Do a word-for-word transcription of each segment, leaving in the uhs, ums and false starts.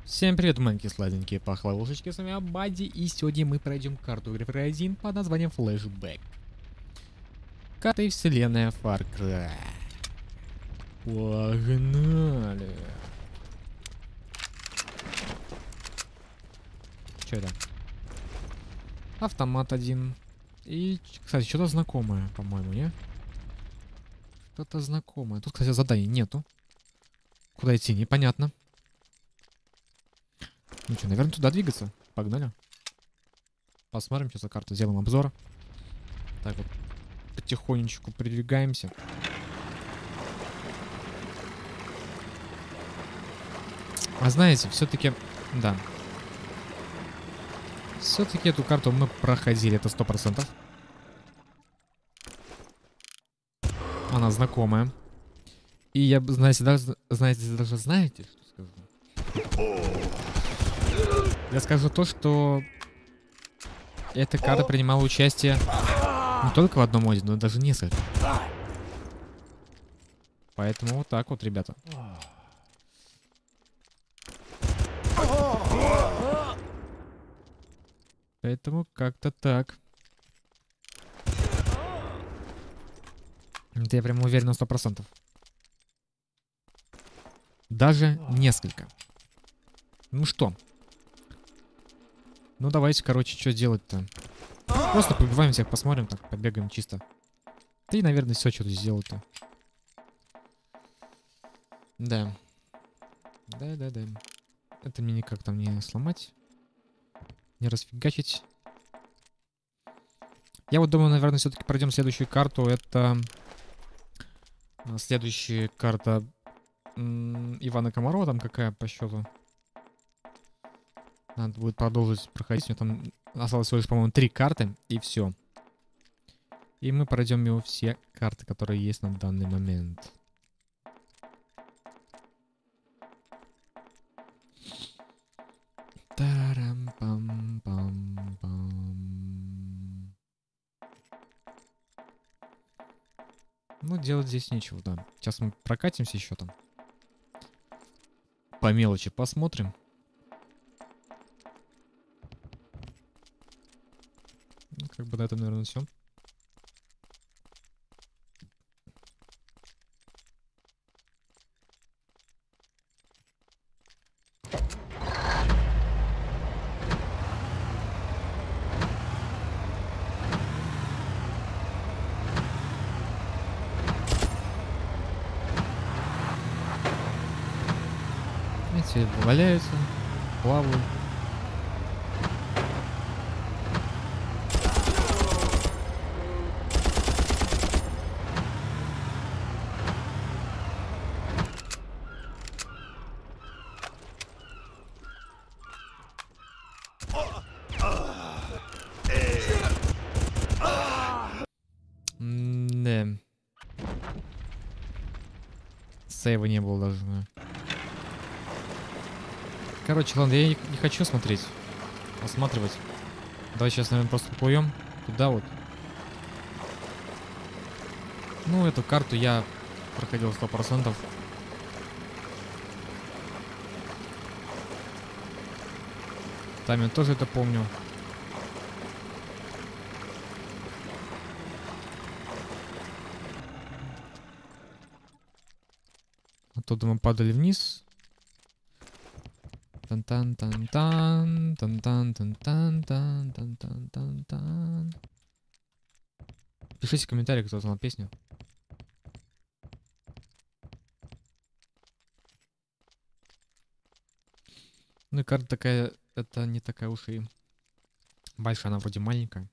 Всем привет, маленькие сладенькие пахлавушечки, с вами Абади, и сегодня мы пройдем карту игры один под названием Flashback. Карта и вселенная Far Cry. Погнали! Что это? Автомат один. И, кстати, что-то знакомое, по-моему, не? Что-то знакомое. Тут, кстати, заданий нету. Куда идти, непонятно. Ну что, наверное, туда двигаться. Погнали. Посмотрим, что за карта. Сделаем обзор. Так вот, потихонечку продвигаемся. А знаете, все-таки, да. Все-таки эту карту мы проходили, это сто процентов. Она знакомая. И я, знаете, даже, знаете, даже знаете, что скажу? Я скажу то, что эта карта принимала участие не только в одном моде, но даже несколько. Поэтому вот так вот, ребята. Поэтому как-то так. Это я прям уверен на сто процентов. Даже несколько. Ну что? Ну давайте, короче, что делать-то? Просто побиваем всех, посмотрим, так, побегаем чисто. Ты, наверное, все что-то сделал-то. Да. Да-да-да. Это мне никак там не сломать. Не расфигачить. Я вот думаю, наверное, все-таки пройдем следующую карту. Это следующая карта Ивана Комарова, там какая по счету. Надо будет продолжить проходить. У него там осталось всего лишь, по-моему, три карты, и все. И мы пройдем мимо все карты, которые есть на данный момент. Тарам-пам-пам-пам. Ну, делать здесь нечего, да. Сейчас мы прокатимся еще там. По мелочи посмотрим. Ну, как бы на этом, наверное, все. Эти валяются, плавают. Да. Сейва не было даже. Короче, ладно, я не, не хочу смотреть. Осматривать. Давай сейчас, наверное, просто поплывем туда вот. Ну, эту карту я проходил сто процентов. Там я тоже это помню. Оттуда мы падали вниз. Тан-тан-тан-тан, тан-тан-тан-тан-тан-тан-тан-тан. Пишите в комментариях, кто знал песню. Ну и карта такая, это не такая уж и большая, она вроде маленькая.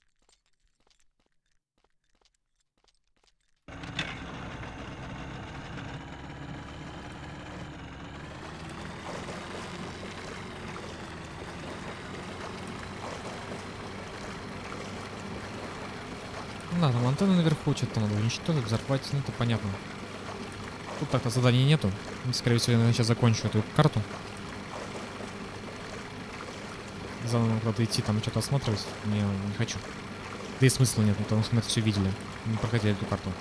Да, там антенна наверху, что-то надо уничтожить, взорвать, ну это понятно. Тут так-то заданий нету. Скорее всего, я сейчас закончу эту карту. Заново куда-то идти, там что-то осматривать. Не, не хочу. Да и смысла нет, потому что мы это все видели. Мы проходили эту карту.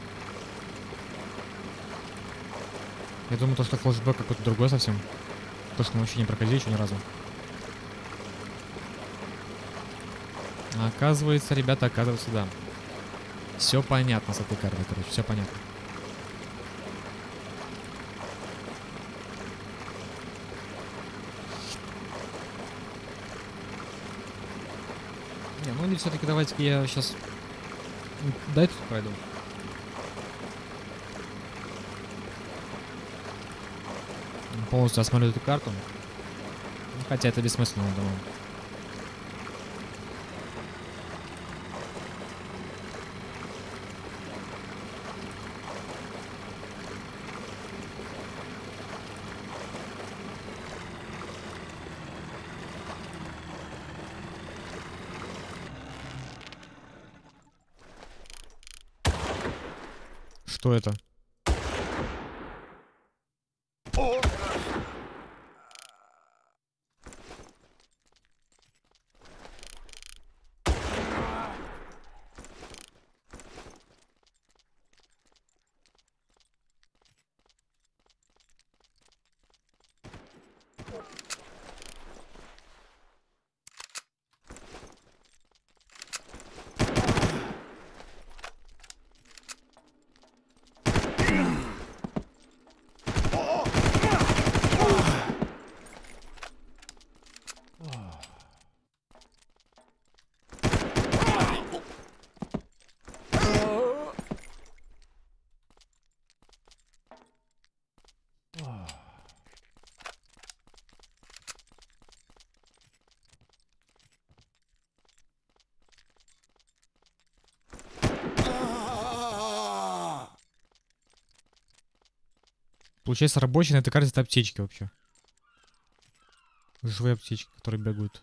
Я думаю, то, что флешбэк какой-то другой совсем. То, что мы вообще не проходили еще ни разу. А оказывается, ребята, оказывается, да. Все понятно с этой картой, короче, все понятно. Не, ну или все-таки давайте-ка я сейчас... Дай тут пройду. Полностью осмотрю эту карту. Хотя это бессмысленно, я думаю. Что это? Получается, рабочие на этой карте это аптечки вообще. Живые аптечки, которые бегают.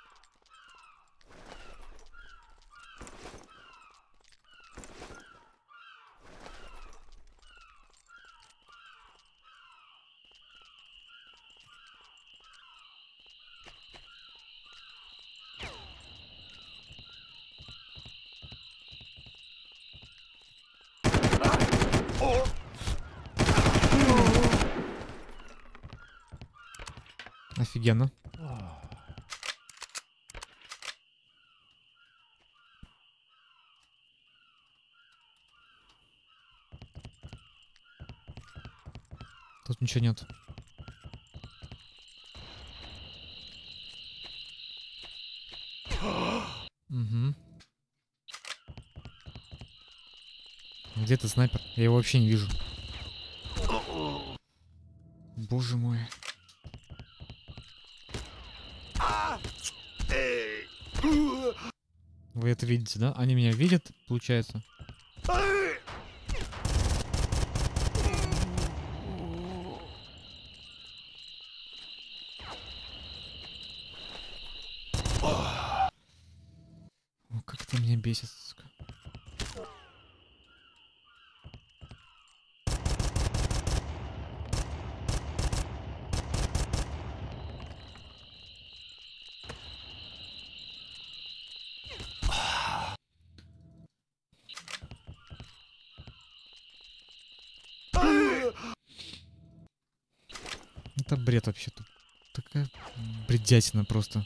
Офигенно. Тут ничего нет. Угу. Где ты, снайпер? Я его вообще не вижу. Боже мой. Вы это видите, да? Они меня видят, получается. О, как это меня бесит, сука. Это бред вообще-то. Такая бредятина просто.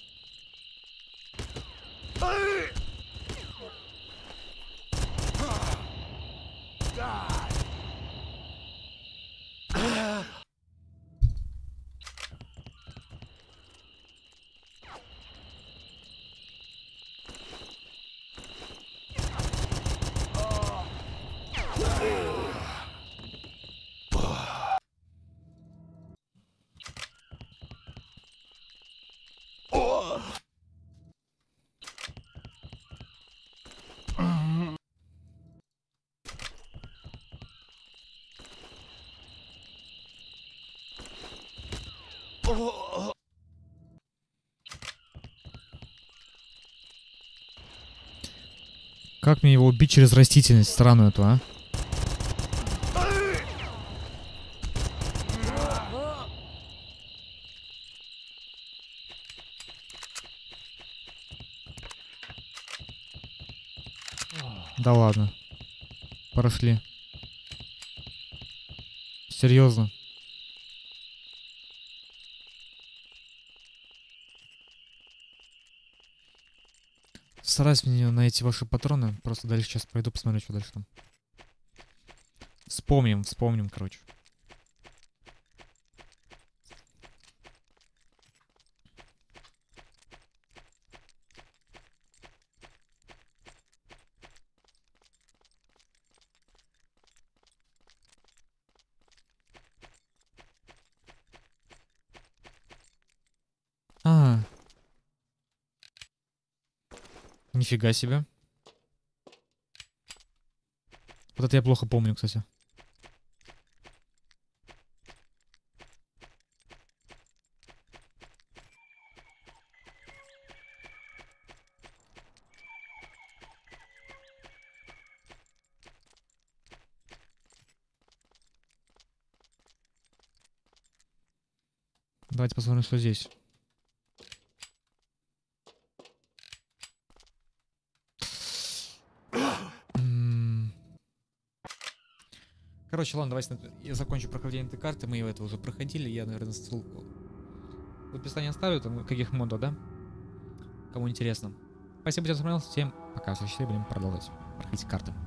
Как мне его убить через растительность странную эту, а? Да ладно. Прошли. Серьезно. Стараюсь мне найти ваши патроны. Просто дальше сейчас пойду посмотрю, что дальше там. Вспомним, вспомним, короче. А, нифига себе. Вот это я плохо помню, кстати. Давайте посмотрим, что здесь. Короче, ладно, давайте я закончу прохождение этой карты. Мы его это уже проходили. Я, наверное, ссылку в описании оставлю, там каких модов, да? Кому интересно. Спасибо, что смотрел. Всем пока. В следующей серии будем продолжать проходить карты.